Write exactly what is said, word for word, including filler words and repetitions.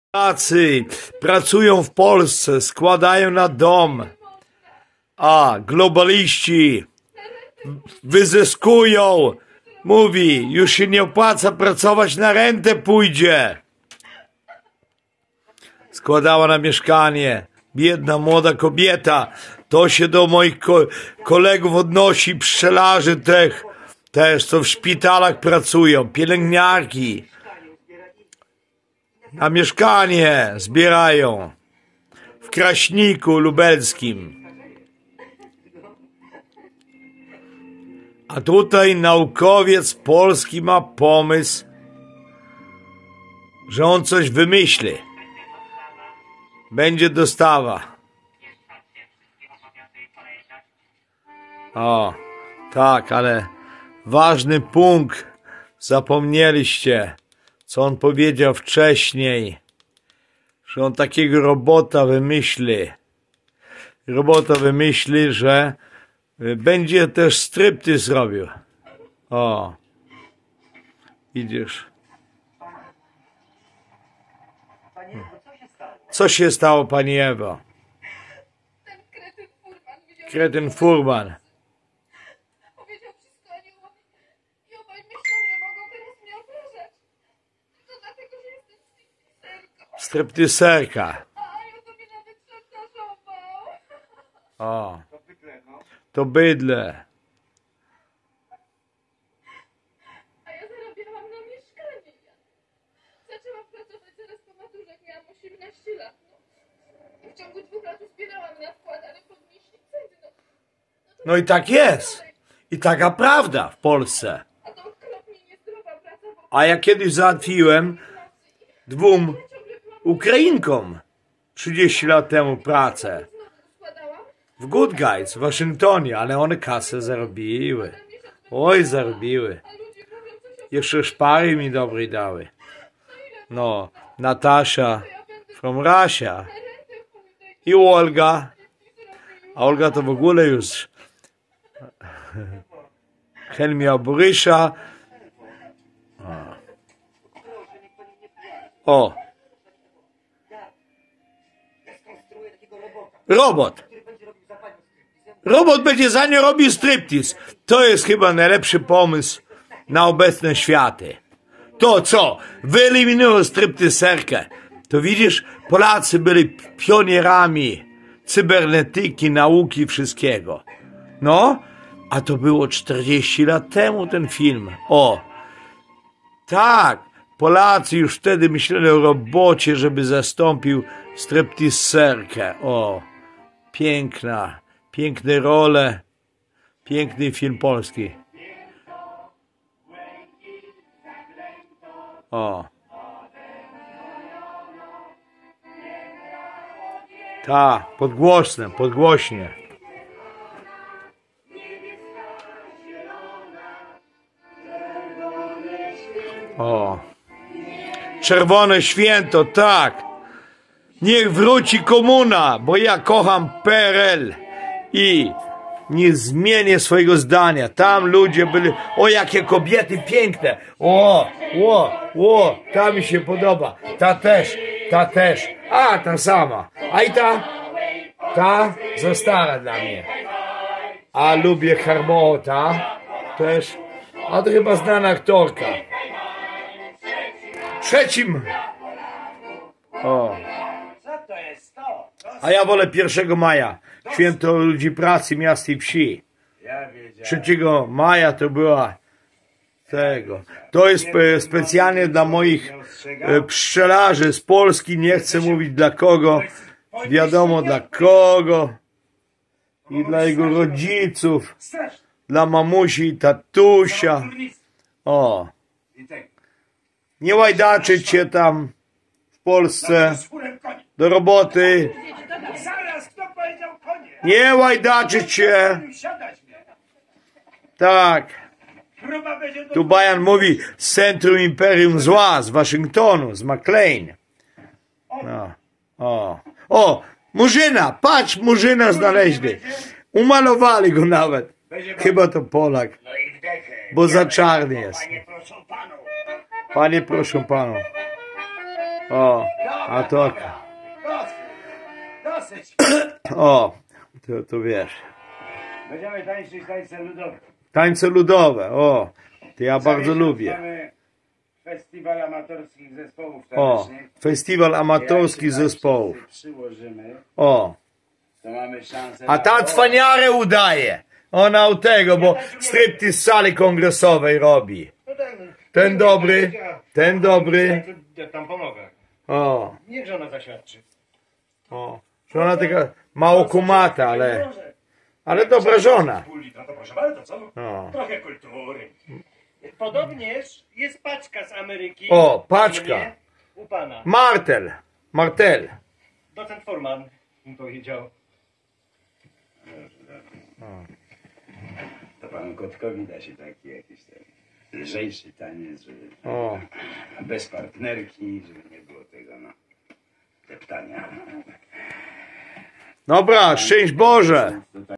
Polacy pracują w Polsce, składają na dom, a globaliści wyzyskują. Mówi, już się nie opłaca pracować, na rentę pójdzie. Składała na mieszkanie. Biedna młoda kobieta. To się do moich ko kolegów odnosi, pszczelarzy tych, też, co w szpitalach pracują, pielęgniarki. Na mieszkanie zbierają w Kraśniku Lubelskim. A tutaj naukowiec polski ma pomysł, że on coś wymyśli. Będzie dostawa. O, tak, ale ważny punkt zapomnieliście, co on powiedział wcześniej, że on takiego robota wymyśli. Robota wymyśli, że będzie też striptease robił. O, widzisz. Co się stało, pani Ewo? Ten kretyn furman widział... Kretyn furman. Powiedział wszystko aniołowi i obaj myślą, że mogą teraz mnie obrażać. To dlatego, że jestem stripteaserką. Stripteaserka. A ja to mnie nawet szantażował. O, to bydle. A ja zarabiałam na mieszkanie. Zaczęłam pracować zaraz po maturze, jak miałam osiemnaście lat. No. I w ciągu dwóch lat zbierałam na wkład, ale podnieśli ceny. No, no, to No i tak jest. I taka prawda w Polsce. A to okropnie niezdrowa praca, bo... A ja kiedyś załatwiłem dwóm Ukrainkom trzydzieści lat temu pracę w Good Guys w Waszyngtonie, ale one kasę zarobiły. Oj, zarobiły. Jeszcze szpary mi dobrej dały. No, Natasza from Russia i Olga. A Olga to w ogóle już Helmia Borysza. O. Robot. Robot będzie za nią robił striptease. To jest chyba najlepszy pomysł na obecne światy. To co? Wyeliminują stripteaserkę. To widzisz, Polacy byli pionierami cybernetyki, nauki, wszystkiego. No, a to było czterdzieści lat temu ten film. O, tak, Polacy już wtedy myśleli o robocie, żeby zastąpił stripteaserkę. O, piękna, piękne role, piękny film polski. O. Ta, podgłośne, podgłośnie. O. Czerwone święto, tak. Niech wróci komuna, bo ja kocham P R L i nie zmienię swojego zdania. Tam ludzie byli, o jakie kobiety piękne. O, o, o, ta mi się podoba. Ta też, ta też. A, ta sama. A i ta? Ta za stara dla mnie. A lubię Harmota też. A to chyba znana aktorka. Trzecim. O. A ja wolę pierwszego maja. Święto ludzi pracy, miast i wsi. trzeciego maja to była tego. To jest specjalnie dla moich pszczelarzy z Polski. Nie chcę mówić dla kogo. Wiadomo dla kogo. I dla jego rodziców. Dla mamusi i tatusia. O. Nie łajdaczyć się tam w Polsce do roboty. Nie łajdaczyć się. Tak. Tu Bajan mówi z centrum imperium zła, z Waszyngtonu, z McLean. No. O. O, Murzyna, patrz, Murzyna znaleźli. Umalowali go nawet. Chyba to Polak. Bo za czarny jest. Panie, proszę panu. O, a to... Dosyć. Dosyć. O, to, to wiesz. Będziemy tańczyć tańce ludowe. Tańce ludowe, o. To ja Co bardzo miesiąc lubię. Mamy festiwal amatorskich zespołów O, tanecznych. festiwal amatorskich Jak się zespołów. wszyscy przyłożymy, O, to mamy szansę a na ta to. cwaniarę udaje. Ona u tego, bo striptease z sali kongresowej robi. No ten, Ten dobry, ten dobry. Ja tam pomogę. O, Niech żona zaświadczy. o. Że ona taka mało kumata, ale, ale dobra żona. Pół litra, to proszę bardzo, co? O, Trochę kultury. Podobnież jest paczka z Ameryki. O, paczka. U mnie, u pana. Martel, Martel. Docent Forman mi powiedział. To panu Kotkowi da się taki jakiś ten lżejszy taniec, żeby O, bez partnerki, żeby nie było tego, no, deptania. dobra, szczęść Boże.